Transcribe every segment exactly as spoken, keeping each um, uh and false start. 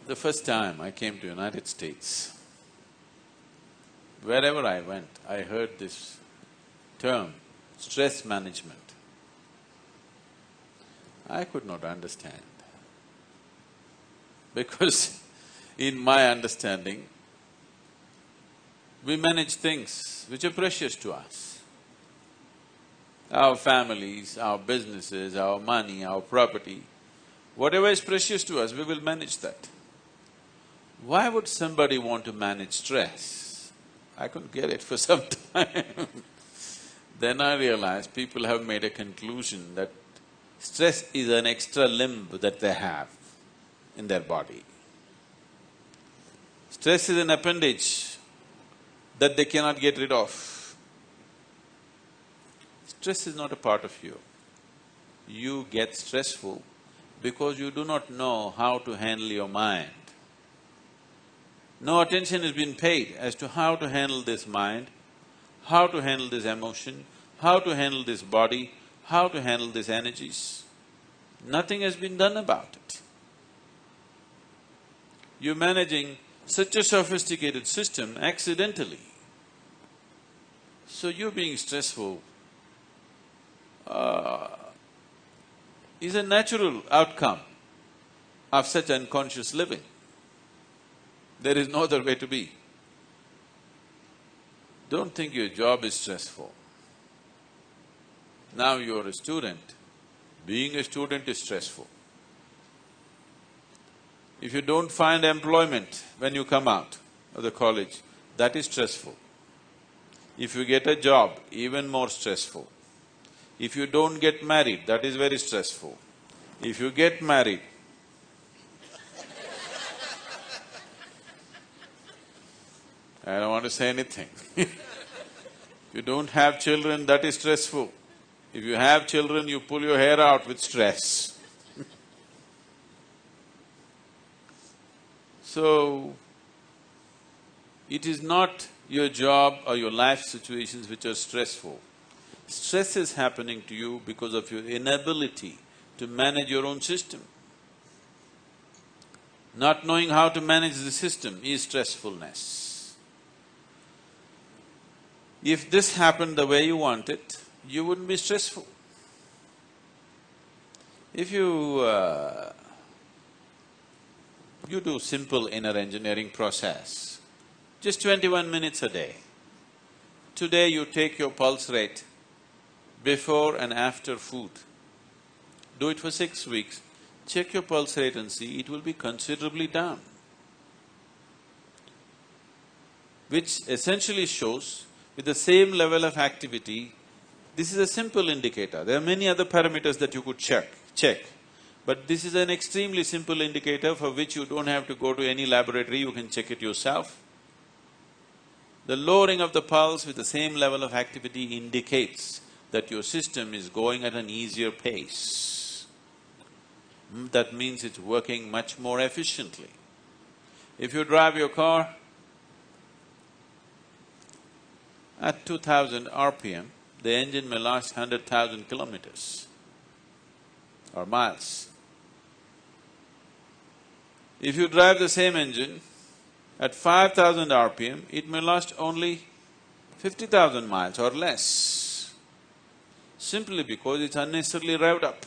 The first time I came to United States, wherever I went, I heard this term, stress management. I could not understand because in my understanding, we manage things which are precious to us. Our families, our businesses, our money, our property, whatever is precious to us, we will manage that. Why would somebody want to manage stress? I couldn't get it for some time. Then I realized people have made a conclusion that stress is an extra limb that they have in their body. Stress is an appendage that they cannot get rid of. Stress is not a part of you. You get stressful because you do not know how to handle your mind. No attention has been paid as to how to handle this mind, how to handle this emotion, how to handle this body, how to handle these energies. Nothing has been done about it. You're managing such a sophisticated system accidentally. So you being stressful uh, is a natural outcome of such unconscious living. There is no other way to be. Don't think your job is stressful. Now you're a student, being a student is stressful. If you don't find employment when you come out of the college, that is stressful. If you get a job, even more stressful. If you don't get married, that is very stressful. If you get married, I don't want to say anything. If you don't have children, that is stressful. If you have children, you pull your hair out with stress. So, it is not your job or your life situations which are stressful. Stress is happening to you because of your inability to manage your own system. Not knowing how to manage the system is stressfulness. If this happened the way you want it, you wouldn't be stressful. If you… Uh, you do simple inner engineering process, just twenty-one minutes a day. Today you take your pulse rate before and after food. Do it for six weeks, check your pulse rate and see, it will be considerably down. Which essentially shows, with the same level of activity, this is a simple indicator. There are many other parameters that you could check, check. But this is an extremely simple indicator for which you don't have to go to any laboratory, you can check it yourself. The lowering of the pulse with the same level of activity indicates that your system is going at an easier pace. That means it's working much more efficiently. If you drive your car at two thousand R P M, the engine may last one hundred thousand kilometers or miles. If you drive the same engine at five thousand R P M, it may last only fifty thousand miles or less, simply because it's unnecessarily revved up.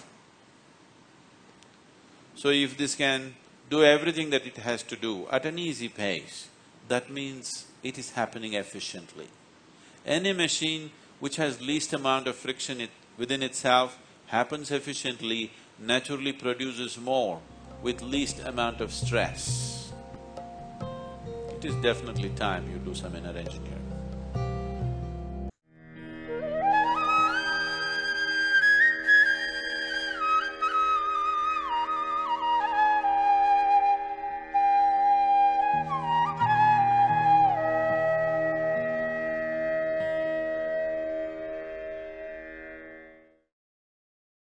So if this can do everything that it has to do at an easy pace, that means it is happening efficiently. Any machine which has least amount of friction it, within itself happens efficiently, naturally produces more with least amount of stress. It is definitely time you do some inner engineering.